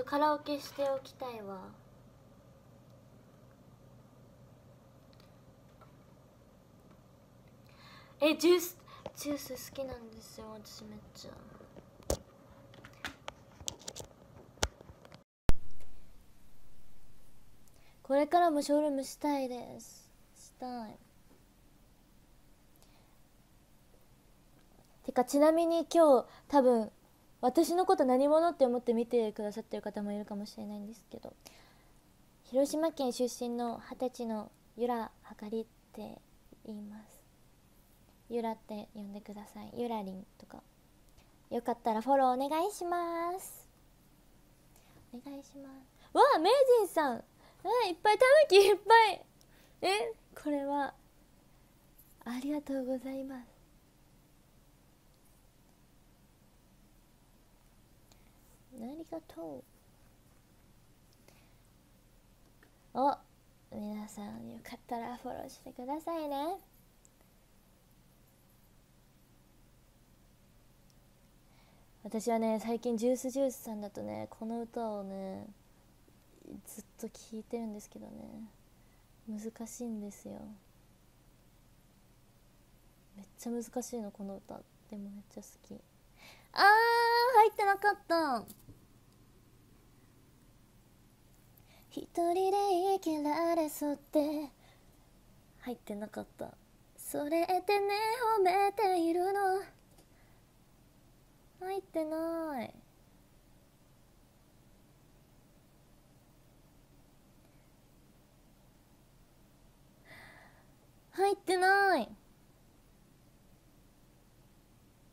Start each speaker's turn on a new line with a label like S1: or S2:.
S1: カラオケしておきたいわ。ジュース好きなんですよ私めっちゃ。これからもショールームしたいです。したい。てかちなみに今日多分私のこと何者って思って見てくださってる方もいるかもしれないんですけど、広島県出身の20歳のゆらはかりって言います。ゆらって呼んでください。ゆらりんとか。よかったらフォローお願いします。お願いします。わあ、名人さん、いっぱい、たぬきいっぱい。これはありがとうございます。ありがとう。皆さんよかったらフォローしてくださいね。私はね、最近ジュースさんだとね、この歌をねずっと聴いてるんですけどね、難しいんですよ。めっちゃ難しいのこの歌。でもめっちゃ好き。入ってなかった。一人で生きられそうって入ってなかった。それってね、褒めているの。入ってない。入ってない。